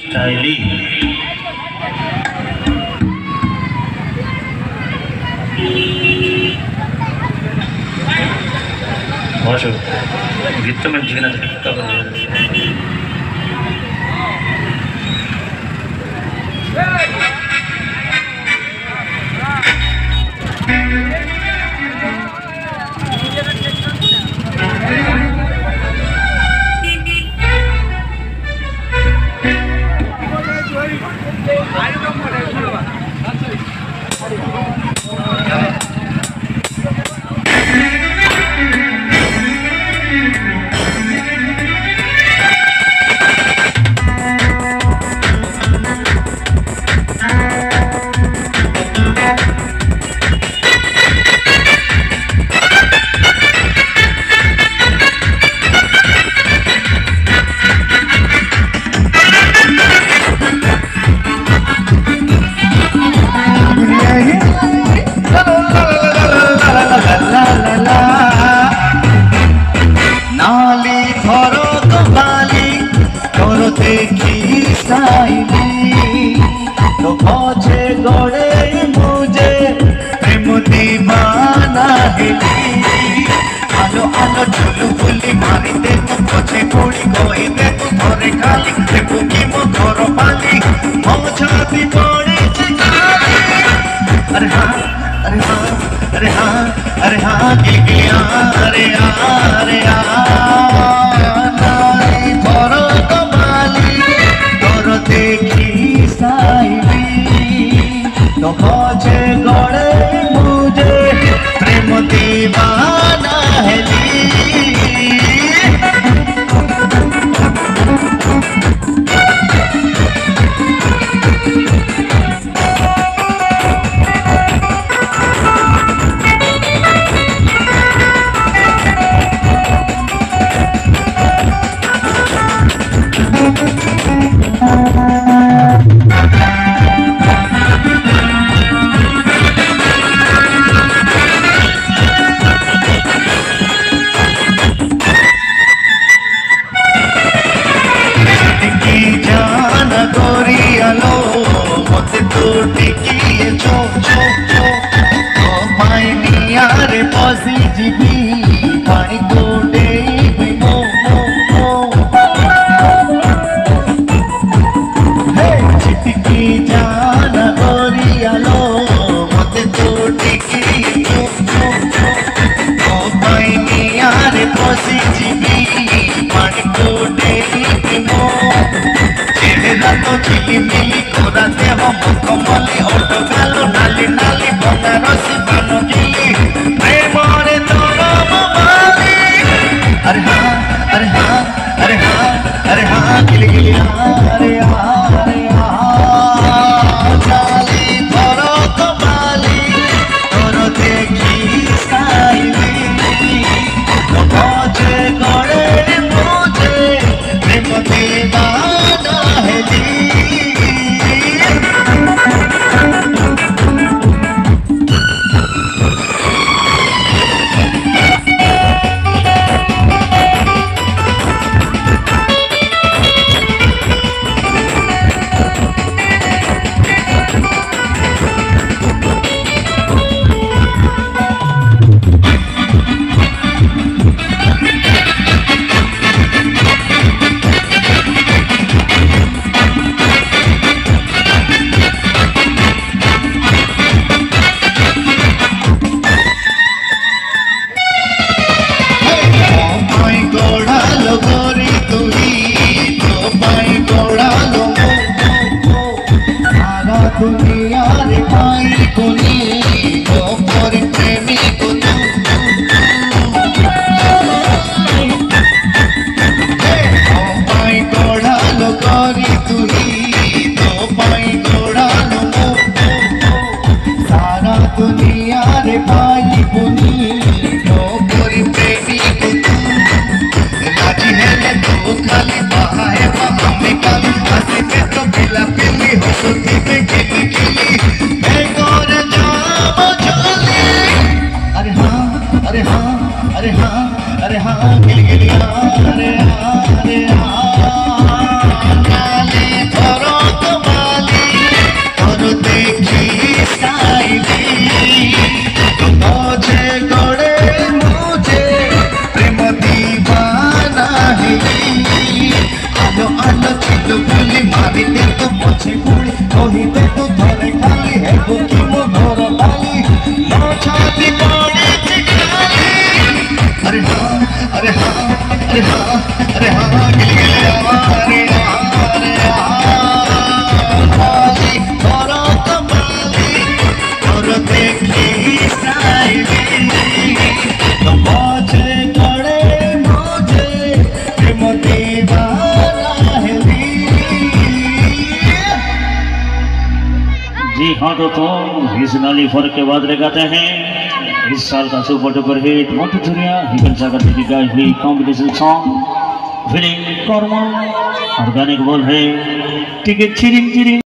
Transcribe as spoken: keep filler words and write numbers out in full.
Styli गीत मंचिगा आलो आलो झुलू बुली मारी दे तू पछे कोड़ी कोई दे तू थोरे खाली देखो की मो घर पाली मो छाती पड़े चिकारी अरे हाँ अरे हाँ अरे हाँ अरे हाँ गिल गिलिया अरे हाँ अरे हाँ नारी थोरो कमाली तोरो देखी साईली तो पछे गड़े मुझे प्रेम दीवाना है तो चिली मिली कोरा देव मुखमली ओटो गालो नाली नाली बनारसी पानो गिली प्रेम रे तोरा मोबाली अरे हाँ अरे हाँ अरे हाँ अरे हाँ गिली गिली अरे हाँ अरे हाँ जाली तोरो कमाली तोरो देखी साईली तो पहुँचे गड़े मुझे प्रेम दीवाना है जी दुनिया रे भाई कोनी तो पर प्रेमी को तू ओ भाई गोड़ा लो करी तू ही तो भाई गोड़ा लो सारा दुनिया रे भाई कोनी तो पर प्रेमी को तू राजी है ले तो खाली बाहा है बाहा में काली हंसी पे तो पिला पिली हो सुती पे गिली गिली मैं कौन जाम चली अरे हाँ अरे हाँ अरे हाँ अरे हाँ गिली गिली अरे हाँ अरे हाँ काली जी हाँ दोस्तों, इस नाली फर्क के बाद लगाते हैं इस साल का सुपर डुपर हिट मोटू चुरिया हिकन सागर की गाई हुई कॉम्बिनेशन सॉन्ग फिल्म कर्म और गाने का बोल है टिकट चिरिंग चिरिंग।